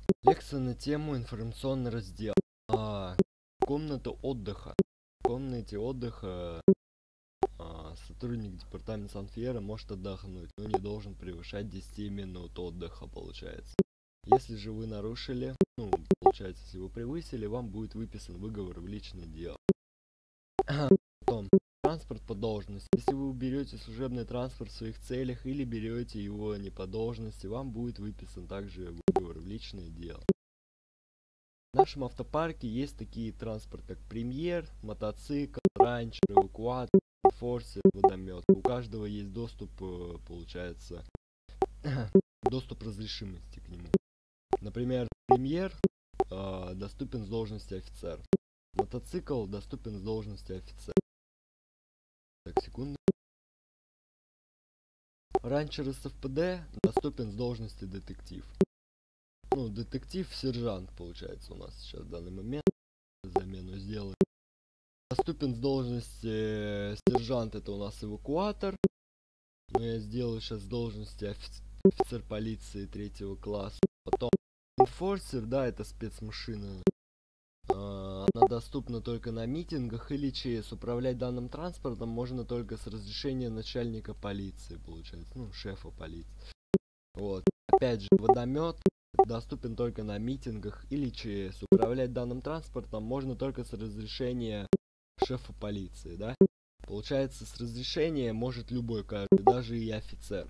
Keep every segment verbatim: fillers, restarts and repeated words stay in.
Лекция на тему информационный раздел. А, комната отдыха. В комнате отдыха а, сотрудник департамента Санфера может отдохнуть, но не должен превышать десять минут отдыха, получается. Если же вы нарушили, ну, получается, если вы превысили, вам будет выписан выговор в личное дело. Потом, транспорт по должности. Если вы уберете служебный транспорт в своих целях или берете его не по должности, вам будет выписан также выговор в личное дело. В нашем автопарке есть такие транспорты, как премьер, мотоцикл, ранчер, эвакуатор, форсер, водомет. У каждого есть доступ, получается, доступ разрешимости к нему. Например, премьер э, доступен с должности офицер. Мотоцикл доступен с должности офицер. Так, секунду. Ранчер из эф пэ дэ доступен с должности детектив. Ну, детектив-сержант, получается, у нас сейчас в данный момент. Замену сделаю. Доступен с должности сержант, это у нас эвакуатор. Но я сделаю сейчас с должности офи- офицер полиции третьего класса. Потом инфорсер, да, это спецмашина. А, она доступна только на митингах или ЧС. Управлять данным транспортом можно только с разрешения начальника полиции, получается, ну, шефа полиции. Вот. Опять же, водомет доступен только на митингах или ЧС. Управлять данным транспортом можно только с разрешения шефа полиции, да? Получается, с разрешения может любой каждый, даже и офицер.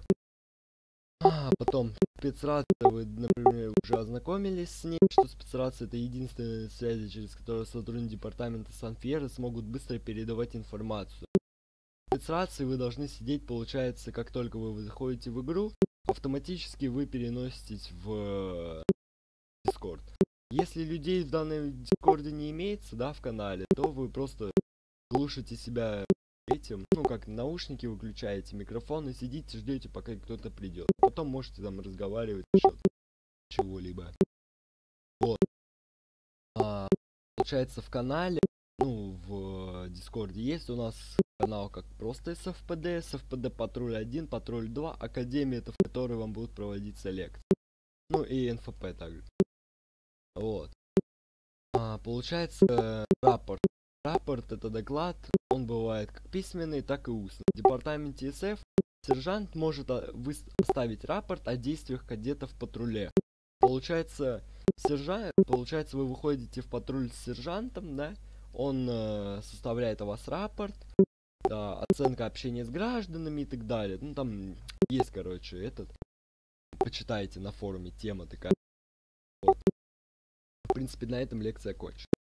А, потом, спецрация, вы, например, уже ознакомились с ней, что спецрация это единственная связь, через которую сотрудники департамента Санфера смогут быстро передавать информацию. В спецрации вы должны сидеть, получается, как только вы заходите в игру, автоматически вы переноситесь в Discord. Если людей в данном Дискорде не имеется, да, в канале, то вы просто глушите себя этим, ну как наушники выключаете, микрофон и сидите, ждете, пока кто-то придет. Потом можете там разговаривать насчет чего-либо. Вот. А, получается, в канале, ну, в Дискорде есть у нас канал как просто эс эф пэ дэ, эс эф пэ дэ Патруль один, Патруль два, Академия, это в которой вам будут проводиться лекции. Ну и эн эф пэ также. Вот. А, получается, рапорт. Рапорт это доклад, он бывает как письменный, так и устный. В департаменте эс эф сержант может оставить рапорт о действиях кадетов в патруле. Получается, сержант, получается, вы выходите в патруль с сержантом, да? Он э, составляет о вас рапорт, да, оценка общения с гражданами и так далее. Ну там есть, короче, этот. Почитайте на форуме, тема такая. Вот. В принципе, на этом лекция кончена.